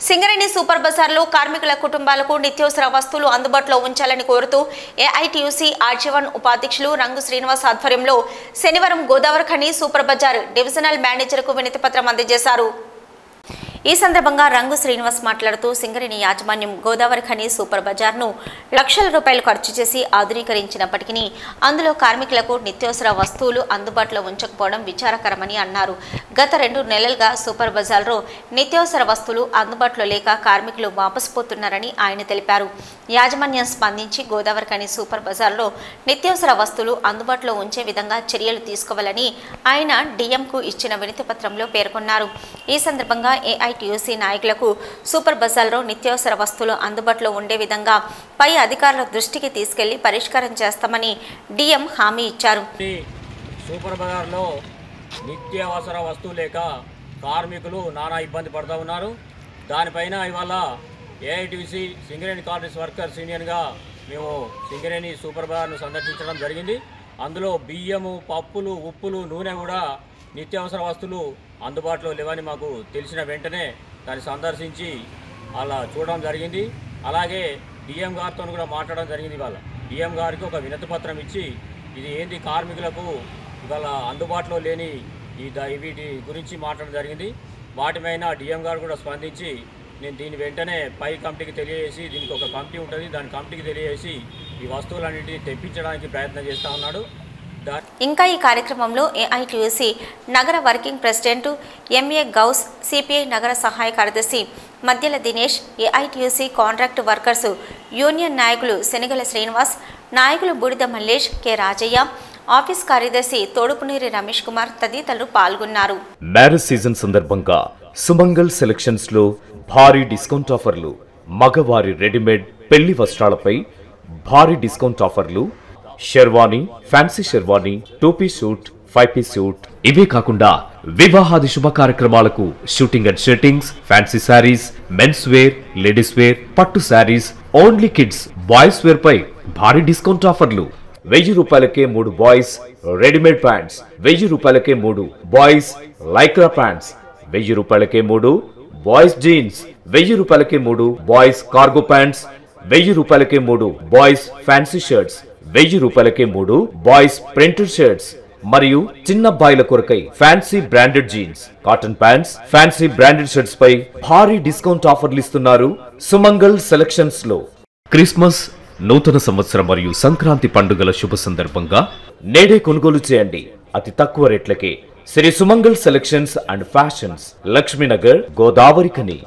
Singareni super బజార్లో కార్మికుల కుటుంబాలకు నిత్యావసర వస్తువులు అందుబాటులో ఉంచాలని కోరుతూ ఏఐటీయూసీ ఆర్జీవన్ ఉపాధ్యక్షులు రంగు శ్రీనివాస్ ఆధ్వర్యంలో శనివారం Godavari Khani super bazaar divisional మేనేజర్కు వినతిపత్రం అందజేశారు। ఈ సందర్భంగా రంగు శ్రీనివాస్ మాట్లాడుతూ సింగరేణి యాజమాన్యం గోదావరి ఖని సూపర్ బజార్ను లక్షల రూపాయలు ఖర్చు చేసి ఆధునీకరించినప్పటికీ అందులో కార్మికులకు నిత్యావసర వస్తువులు అందుబాటులో ఉంచకపోవడం విచారకరమని అన్నారు। గత 2 నెలలుగా సూపర్ బజార్లో నిత్యావసర వస్తువులు అందుబాటులో లేక కార్మికులు వాపసుపోతున్నారని ఆయన తెలిపారు। యాజమాన్యం స్పందించి గోదావరి ఖని సూపర్ బజార్లో నిత్యావసర వస్తువులు అందుబాటులో ఉంచే విధంగా చర్యలు తీసుకోవాలని ఆయన డిఎంకు ఇచ్చిన వినతిపత్రంలో పేర్కొన్నారు। ఈ సందర్భంగా ఏఐటీయూసీ నాయకులకు సూపర్ బజార్లో నిత్యావసర వస్తువులు అందుబాటులో ఉండే విధంగా పై అధికారుల దృష్టికి తీసుకెళ్లి పరిష్కారం చేస్తామని డిఎం హామీ ఇచ్చారు। సూపర్ బజార్లో నిత్యావసర వస్తువులు లేక కార్మికులు నానా ఇబ్బంది పడుతూ ఉన్నారు। దానిపైన ఇవాళ ఏఐటీయూసీ సింగరేణి కాంట్రాక్ట్ వర్కర్స్ యూనియన్గా మేము సింగరేణి సూపర్ బజార్ను సందర్శించడం జరిగింది। అందులో బియ్యము, పప్పులు, ఉప్పులు, నూనె కూడా నిత్యావసర వస్తువులు అందుబాటులో లేవని మాకు తెలిసిన వెంటనే దాన్ని సందర్శించి అలా చూడడం జరిగింది। అలాగే డిఎం గారితో కూడా మాట్లాడడం జరిగింది। ఇవాళ డిఎం గారికి ఒక వినతిపత్రం ఇచ్చి ఇది ఏంది కార్మికులకు ఇవాళ అందుబాటులో లేని వీటి గురించి మాట్లాడడం జరిగింది। వాటిపైన డిఎం గారు కూడా స్పందించి నేను దీని వెంటనే పై కమిటీకి తెలియజేసి దీనికి ఒక కమిటీ ఉంటుంది, దాని కమిటీకి తెలియజేసి ఈ వస్తువులన్నింటినీ తెప్పించడానికి ప్రయత్నం చేస్తూ ఉన్నాడు। ఇంకా ఈ కార్యక్రమంలో ఏఐటీయూసీ నగర వర్కింగ్ ప్రెసిడెంట్ ఎంఏ గౌస్, సిపిఐ నగర సహాయ కార్యదర్శి Madhyala Dinesh, AITUC contract workers union నాయకులు శనిగల శ్రీనివాస్, నాయకులు బూడిద మల్లేష్, కె రాజయ్య, ఆఫీస్ కార్యదర్శి తోడుపునీరి రమేష్ కుమార్ తదితరులు పాల్గొన్నారు। మ్యారేజ్ సీజన్ సందర్భంగా సుమంగల్ సెలక్షన్స్ లో భారీ డిస్కౌంట్ ఆఫర్లు, మగవారి రెడీమేడ్ పెళ్లి వస్త్రాలపై భారీ డిస్కౌంట్ ఆఫర్లు, sherwani, fancy sherwani, 2-piece suit, 5-piece suit, ఇవే కాకుండా వివాహాది శుభ కార్యక్రమాలకు suiting and shirtings, fancy saris, men's wear, ladies wear, పట్టు saris, only kids boys wear పై భారీ డిస్కౌంట్ ఆఫర్లు। 1000 రూపాయలకే 3 బాయ్స్ రెడీమేడ్ ప్యాంట్స్, 1000 రూపాయలకే 3 బాయ్స్ లైక్రా ప్యాంట్స్, 1000 రూపాయలకే 3 బాయ్స్ జీన్స్, 1000 రూపాయలకే 3 బాయ్స్ కార్గో ప్యాంట్స్, 1000 రూపాయలకే 3 బాయ్స్ ఫ్యాన్సీ షర్ట్స్, 1000 రూపాయలకే 3 బాయ్స్ ప్రింటెడ్ షర్ట్స్ మరియు చిన్న అబ్బాయిల కొరకై fancy branded jeans, cotton pants, fancy branded shirts పై భారీ డిస్కౌంట్ ఆఫర్లు ఇస్తున్నారు సుమంగల్ సెలక్షన్స్ లో। క్రిస్మస్, నూతన సంవత్సరం మరియు సంక్రాంతి పండుగల శుభ సందర్భంగా నేడే కొనుగోలు చేయండి అతి తక్కువ రేట్లకే Shri Sumangal selections and fashions, Lakshminagar, Godavari Khani.